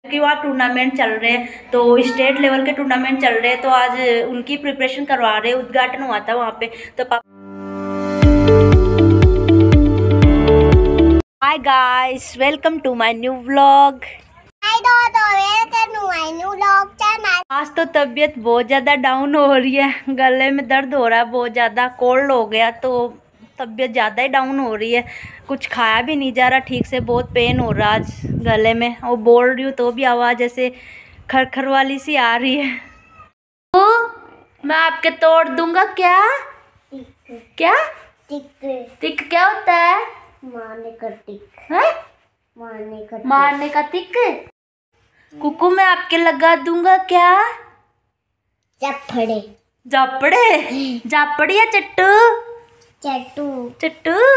क्योंकि वहाँ टूर्नामेंट चल रहे हैं, तो स्टेट लेवल के टूर्नामेंट चल रहे हैं, तो आज उनकी प्रिपरेशन करवा रहे हैं। उद्घाटन हुआ था वहाँ पे, तो hi guys, welcome to my new vlog. आज तो तबीयत बहुत ज़्यादा डाउन हो रही है, गले में दर्द हो रहा है बहुत ज़्यादा, कोल्ड हो गया तो तबीयत ज़्यादा ही डाउन हो रही है। कुछ खाया भी नहीं जा रहा ठीक से, बहुत पेन हो रहा आज गले में, और बोल रही हूँ तो भी आवाज़ ऐसे खरखर वाली सी आ रही है। तो मैं आपके तोड़ दूंगा क्या? क्या टिक क्या होता है? मारने का टिक है? मारने का टिक। कुकू मैं आपके लगा दूंगा क्या? चप्पड़े जापड़े या चट्टू? चट्टू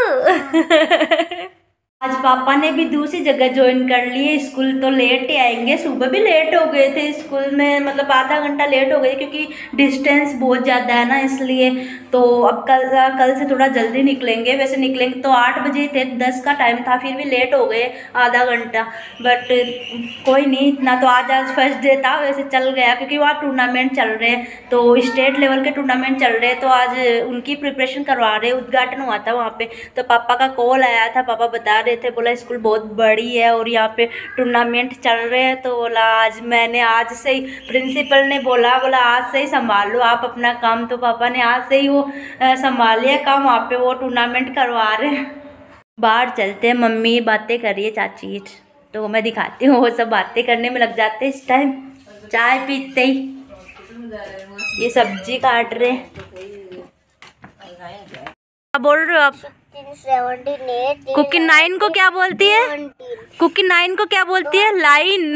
आज पापा ने भी दूसरी जगह ज्वाइन कर ली है स्कूल, तो लेट ही आएंगे। सुबह भी लेट हो गए थे स्कूल में, मतलब आधा घंटा लेट हो गए क्योंकि डिस्टेंस बहुत ज़्यादा है ना, इसलिए। तो अब कल से थोड़ा जल्दी निकलेंगे। वैसे निकलेंगे तो 8 बजे थे, 10 का टाइम था, फिर भी लेट हो गए आधा घंटा। बट कोई नहीं, इतना तो आज फर्स्ट डे था, वैसे चल गया क्योंकि वहाँ टूर्नामेंट चल रहे हैं, तो स्टेट लेवल के टूर्नामेंट चल रहे हैं, तो आज उनकी प्रिपरेशन करवा रहे हैं। उद्घाटन हुआ था वहाँ पे, तो पापा का कॉल आया था। पापा बता रहे थे, बोला स्कूल बहुत बड़ी है और यहाँ पे टूर्नामेंट चल रहे हैं, तो बोला आज से ही प्रिंसिपल ने बोला आज से ही संभाल लो आप अपना काम। तो पापा ने आज से ही वो संभाल लिया काम, वहाँ पे वो टूर्नामेंट करवा रहे हैं। बाहर चलते हैं, मम्मी बातें कर रही है चाची, तो मैं दिखाती हूँ। वो सब बातें करने में लग जाते हैं इस टाइम, चाय पीते ही। ये सब्जी काट रहे हैं। क्या बोल रहे हो आप? कुकी 9 को क्या बोलती है? कुकी 9 को क्या बोलती है? लाइन।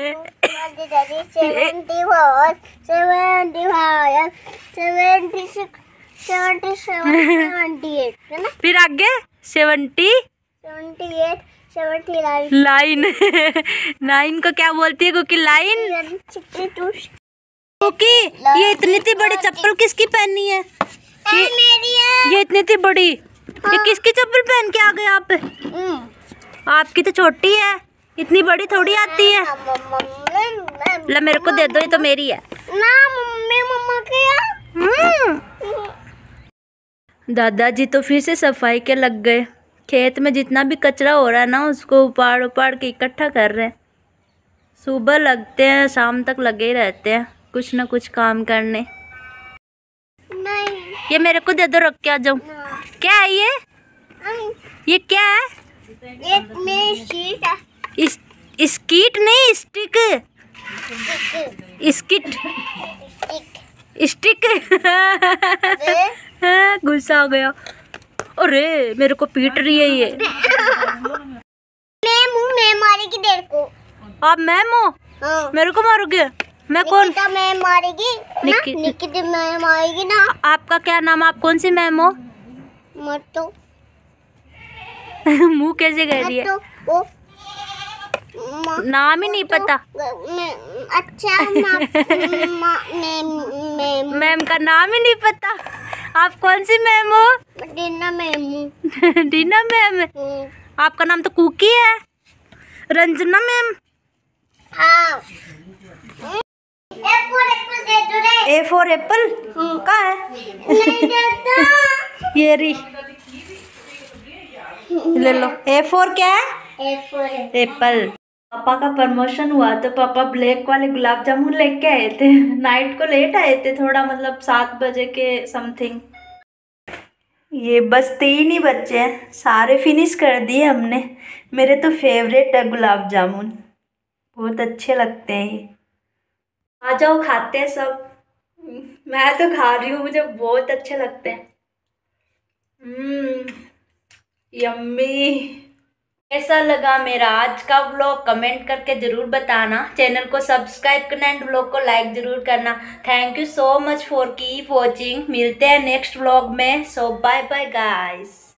फिर आगे 78 लाइन। 9 को क्या बोलती है कुकी? लाइन। कुकी ये इतनी बड़ी चप्पल किसकी पहनी है? ये इतनी बड़ी, ये किसकी चप्पल पहन के आ गए आप? आपकी तो छोटी है, इतनी बड़ी थोड़ी आती है। ला मेरे को दे दो, ये तो मेरी है ना। मम्मा की। दादाजी तो फिर से सफाई के लग गए। खेत में जितना भी कचरा हो रहा है ना, उसको उपाड़ के इकट्ठा कर रहे हैं। सुबह लगते हैं, शाम तक लगे ही रहते हैं कुछ ना कुछ काम करने। ये मेरे को दे दो, रख के आ जाऊं। क्या है ये क्या है? ये मेरी शीट है। स्कीट नहीं, स्टिक। स्टिक। गुस्सा हो गया। अरे मेरे को पीट रही है ये। मैं मारेगी तेरे को। आप मैम हो? हाँ। मेरे को मारोगे? मैं कौन? मैं मारेगी निकिता मैं मारेगी ना। आपका क्या नाम? आप कौन सी मैम हो? मत तो। मुंह कैसे कर रही है? नाम ही नहीं पता। अच्छा मैम का नाम ही नहीं पता। आप कौन सी मैम हो? डीना मैम। डीना मैम। आपका नाम तो कुकी है। रंजना मैम। हाँ। A for एप्पल कहाँ है? ये रही, ले लो। A for क्या है? एप्पल। पापा का प्रमोशन हुआ तो पापा ब्लैक वाले गुलाब जामुन लेके आए थे। नाइट को लेट आए थे थोड़ा, मतलब 7 बजे के समथिंग। ये बस 3 ही बच्चे हैं, सारे फिनिश कर दिए हमने। मेरे तो फेवरेट है गुलाब जामुन, बहुत अच्छे लगते हैं ये। आ जाओ खाते हैं सब। मैं तो खा रही हूँ, मुझे बहुत अच्छे लगते हैं। यम्मी। कैसा लगा मेरा आज का व्लॉग कमेंट करके जरूर बताना। चैनल को सब्सक्राइब करना एंड व्लॉग को लाइक जरूर करना। Thank you so much for keep watching. मिलते हैं नेक्स्ट व्लॉग में। So bye bye guys.